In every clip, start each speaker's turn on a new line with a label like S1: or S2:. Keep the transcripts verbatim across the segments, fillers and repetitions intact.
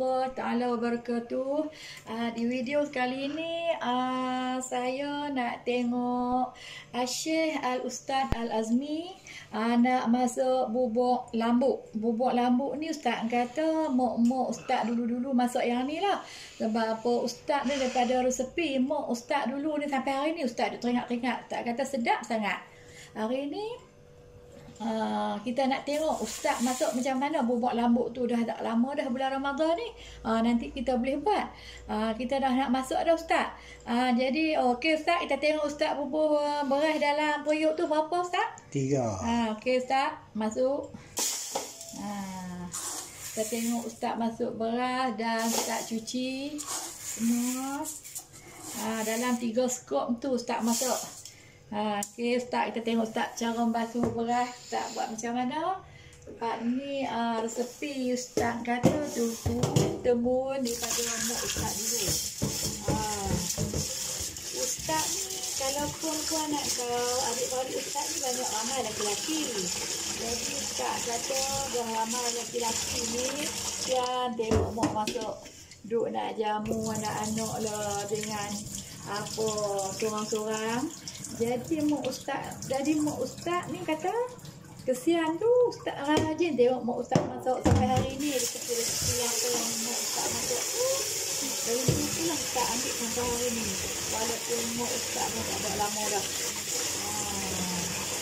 S1: warahmatullahi taala wabarakatuh. Uh, di video kali ini uh, saya nak tengok uh, Syekh Al-Ustaz Al-Azmi uh, nak masuk bubuk lambuk. Bubuk lambuk ni Ustaz kata mok-mok Ustaz dulu-dulu masuk yang ni lah. Sebab apa Ustaz ni daripada resepi mok Ustaz dulu ni sampai hari ni Ustaz duk teringat-teringat. Ustaz kata sedap sangat. Hari ni Uh, kita nak tengok Ustaz masuk macam mana bubuk lambuk tu. Dah tak lama dah bulan Ramadan ni. Uh, nanti kita boleh buat. Uh, kita dah nak masuk dah Ustaz. Uh, jadi okey Ustaz, kita tengok Ustaz bubuh uh, beras dalam periuk tu berapa Ustaz?
S2: Tiga.
S1: Uh, okey Ustaz, masuk. Uh, kita tengok Ustaz masuk beras dan Ustaz cuci semua. Uh, dalam tiga skop tu Ustaz masuk. Ha, okay, Ustaz, kita tengok Ustaz cara basuh beras. Ustaz buat macam mana? Sebab ni uh, resepi Ustaz kata tu temun daripada mak Ustaz dulu. Ha. Ustaz ni kalau puan-puan nak kau adik-adik Ustaz ni banyak ramai lelaki-lelaki. Jadi Ustaz kata dah ramai lelaki-lelaki ni yang tengok mak masuk duk nak jamu anak-anak lah dengan apa sorang-sorang. Jadi mak Ustaz, jadi mak Ustaz ni kata kesian tu Ustaz rajin tengok mak Ustaz masuk sampai hari ni rezeki-rezeki apa yang mak Ustaz masuk tu. Dari situ lah Ustaz ambil sampai hari ni. Walaupun mak Ustaz pun tak ada lama dah. Ah.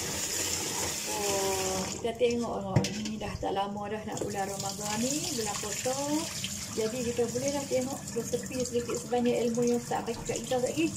S1: Oh, kita tengok oh, ni dah tak lama dah nak bulan Ramadan ni, bulan puasa. Jadi kita boleh dah tengok resepi sedikit sebanyak ilmu yang Ustaz bagi kat kita lagi.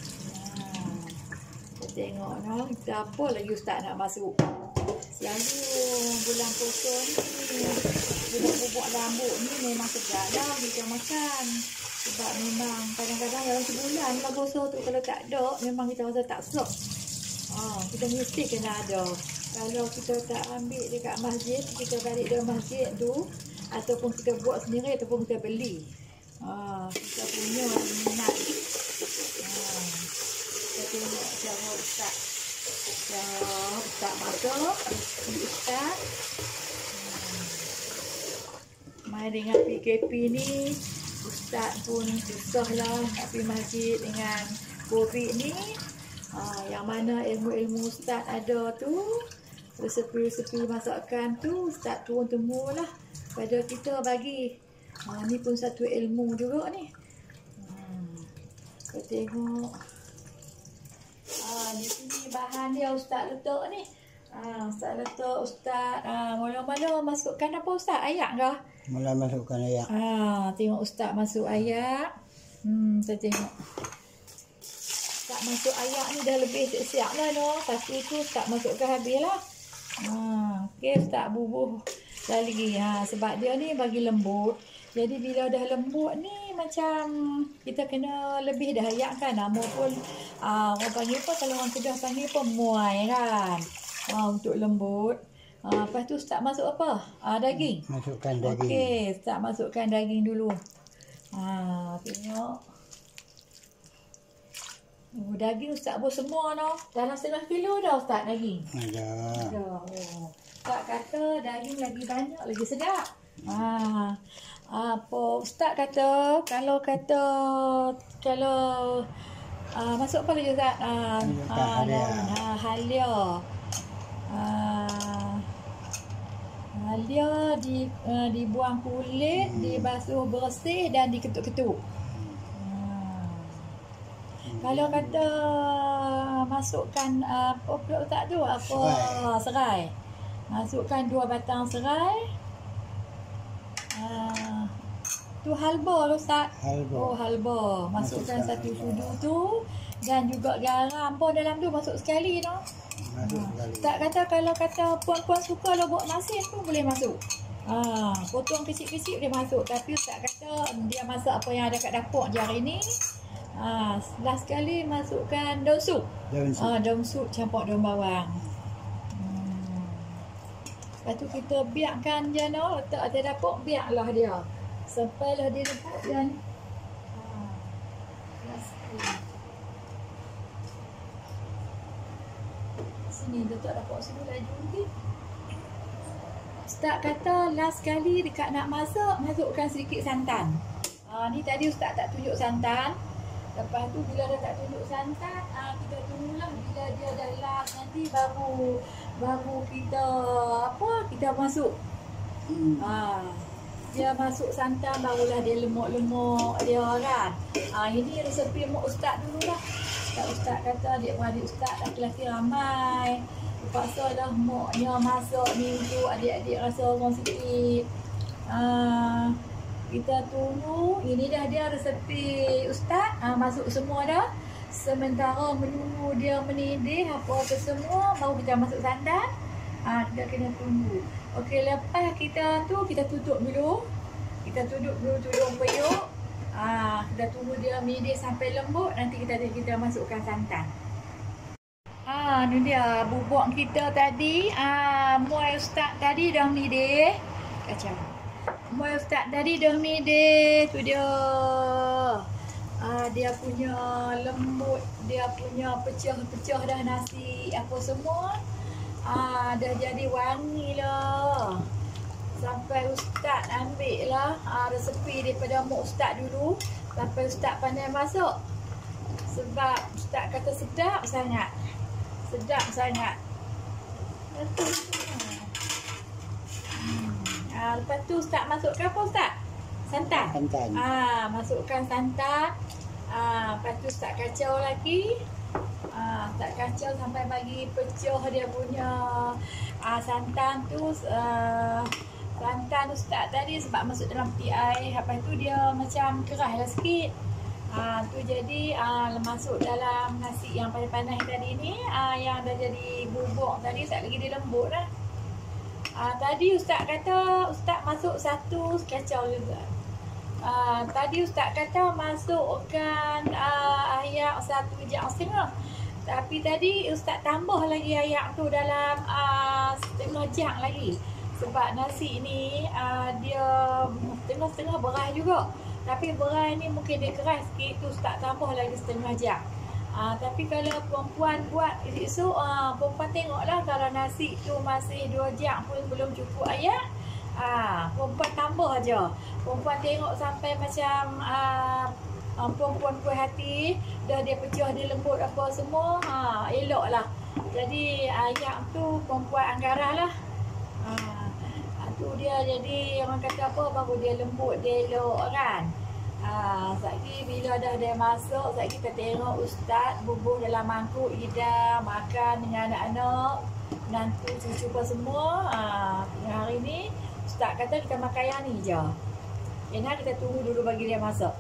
S1: Tengok no, kita apa lagi Ustaz nak masuk. Selalu bulan puasa ni, bulan bubuk lambuk ni memang sedap lah kita makan. Sebab memang kadang-kadang dalam sebulan lah puasa tu kalau tak ada, memang kita rasa tak sedap. Ha, kita mesti kena ada. Kalau kita tak ambil dekat masjid, kita balik dari masjid tu, ataupun kita buat sendiri ataupun kita beli. Ha, kita punya minat. Ha. Kita tengok cara Ustaz. Cara Ustaz masuk. Ustaz. Hmm. Main dengan P K P ni. Ustaz pun susah lah nak pergi masjid dengan COVID ni. Ha, yang mana ilmu-ilmu Ustaz ada tu. Resepi-resepi masakan tu. Ustaz turun temu lah pada kita bagi. Ha, ni pun satu ilmu juga ni. Hmm. Kita tengok. Ah, di sini bahan dia Ustaz letak ni. Ah, Ustaz letak Ustaz. Ah, mula-mula masukkan apa Ustaz? Ayak ke?
S2: Mula masukkan ayak.
S1: Ah, tengok Ustaz masuk ayak. Hmm, saya tengok. Ustaz masuk ayak ni dah lebih siap lah no. Satu tu Ustaz masukkan habis lah. Ah, okey Ustaz bubuh lagi. Ha, sebab dia ni bagi lembut. Jadi bila dah lembut ni macam kita kena lebih dah ayak kan. Nama pun uh, orang panggil apa, kalau orang Kedah panggil apa, muai kan. Uh, untuk lembut. Uh, lepas tu Ustaz masuk apa? Uh, daging.
S2: Masukkan daging.
S1: Okey, Ustaz masukkan daging dulu. Uh, tengok. Oh, daging Ustaz buat semua no. Dalam setengah kilo dah Ustaz daging.
S2: Ada.
S1: Ada. Oh. Ustaz kata daging lagi banyak, lagi sedap. Ah. Apa Ustaz kata kalau kata kalau uh, masuk apa lagi Ustaz? Ah, uh,
S2: halia.
S1: Uh, halia. Uh, halia di uh, dibuang kulit, hmm. dibasuh bersih dan diketuk-ketuk. Hmm. Hmm. Kalau kata masukkan uh, apa pula Ustaz tu? Apa serai. serai. Masukkan dua batang serai. Uh, tu halba lah Ustaz.
S2: Halba.
S1: Oh halba. Masukkan
S2: Masukkan
S1: satu
S2: halba.
S1: sudu tu. Dan juga garam pun dalam tu masuk sekali no.
S2: Masuk
S1: Ha.
S2: sekali.
S1: Ustaz kata kalau kata puan-puan suka lobok masin pun boleh masuk. Ha, potong kecil-kecil boleh masuk. Tapi Ustaz kata dia masak apa yang ada kat dapur je hari ni. Ha, last sekali masukkan daun sup.
S2: Daun sup.
S1: Ha, daun sup campur daun bawang. Lepas tu kita biarkan je no, letak atas dapur, biarlah dia. Sampailah dia lembut dan ha, sini letak dapur sini laju lagi. Ustaz kata last kali dekat nak masak, masukkan sedikit santan. Ha, ni tadi Ustaz tak tunjuk santan. Lepas tu bila dah tak tunjuk santan, ha, kita tunggulah bila dia dah last nanti baru baru kita apa kita masuk.
S2: Hmm.
S1: Ha, dia masuk santan barulah dia lemuk-lemuk dia kan. Ha, ini resepi mak Ustaz dululah. Ustaz Ustaz kata adik-beradik Ustaz laki-laki ramai. Terpaksa dah maknya masak ni untuk adik-adik rasa orang sikit. Ha, kita tunggu. Ini dah dia resepi Ustaz. Ha, masuk semua dah. Sementara menunggu dia mendidih apa-apa semua, baru kita masuk santan. Ha, kita kena tunggu. Okey, lepas kita tu kita tutup dulu. Kita tutup dulu tudung periuk. Ha, kita tunggu dia mendidih sampai lembut, nanti kita kita masukkan santan. Ah, ni dia bubuk kita tadi. Ah, muai Ustaz tadi dah mendidih. Kacau. Muai Ustaz tadi dah mendidih. Tu dia. Ah, dia punya lembut, dia punya pecah-pecah dah nasi apa semua. Ah, dah jadi wangi lah. Sampai Ustaz ambil lah ah, resepi daripada mak Ustaz dulu. Sampai Ustaz pandai masak. Sebab Ustaz kata sedap sangat. Sedap sangat. Hmm. Ah, lepas tu Ustaz masukkan apa Ustaz? Santan.
S2: Santan.
S1: Ah, masukkan santan. Ah, lepas tu Ustaz kacau lagi. Ah, Ustaz kacau sampai bagi pecah dia punya ah, santan tu. Ah, santan Ustaz tadi sebab masuk dalam peti air. Lepas tu dia macam keras lah sikit. Ha, tu jadi ha, masuk dalam nasi yang panas-panas tadi ni, ha, yang dah jadi bubuk tadi, tak lagi dia lembut lah. Ha, tadi Ustaz kata Ustaz masuk satu kacau juga. Ha, tadi Ustaz kata masukkan ha, ayak satu jam setengah. Tapi tadi Ustaz tambah lagi ayak tu dalam ha, setengah jam lagi. Sebab nasi ni ha, dia setengah-setengah beras juga. Tapi beras ni mungkin dia keras sikit, tu Ustaz tambah lagi setengah jam. Ha, tapi kalau perempuan buat esok, ha, perempuan tengoklah kalau nasi tu masih dua jam pun belum cukup ayak. Ha, perempuan tambah aja. Perempuan tengok sampai macam ha, ha, perempuan puas hati, dah dia pecah, dia lembut apa semua, ha, elok lah. Jadi ayak tu perempuan anggarah lah. Ha, tu dia jadi orang kata apa, baru dia lembut, dia elok kan. Ha, sekali bila dah dia masuk, sekali kita tengok Ustaz bubuh dalam mangkuk hidang, makan dengan anak-anak, menantu, cucu apa semua. Ha, hari ni Ustaz kata kita makan yang ni je. Kena kita tunggu dulu bagi dia masak.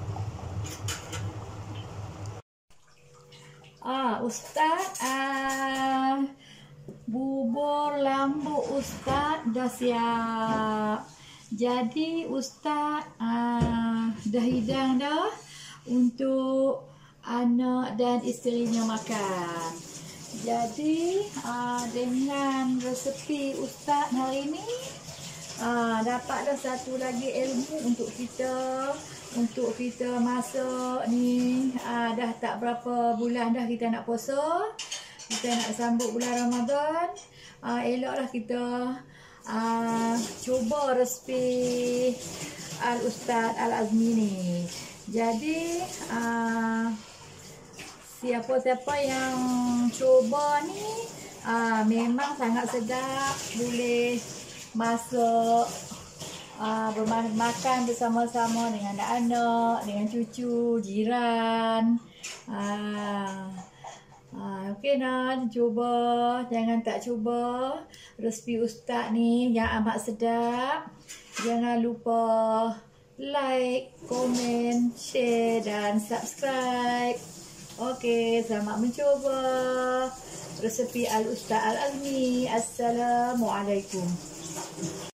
S1: Ah, Ustaz ah bubur lambu Ustaz dah siap. Jadi Ustaz uh, dah hidang dah untuk anak dan isterinya makan. Jadi uh, dengan resepi Ustaz hari ni uh, dapatlah satu lagi ilmu untuk kita. Untuk kita masak ni uh, dah tak berapa bulan dah kita nak puasa. Kita nak sambut bulan Ramadan, uh, eloklah kita uh, cuba resepi Al-Ustaz Al-Azmi ni. Jadi uh, siapa-siapa yang cuba ni uh, memang sangat sedap, boleh masak, uh, bermakan bersama-sama dengan anak-anak, dengan cucu, jiran. Uh, Ha, okey nak cuba, jangan tak cuba resepi Ustaz ni yang amat sedap. Jangan lupa like, komen, share dan subscribe. Okey, selamat mencuba resepi Al-Ustaz Al-Azmi. Assalamualaikum.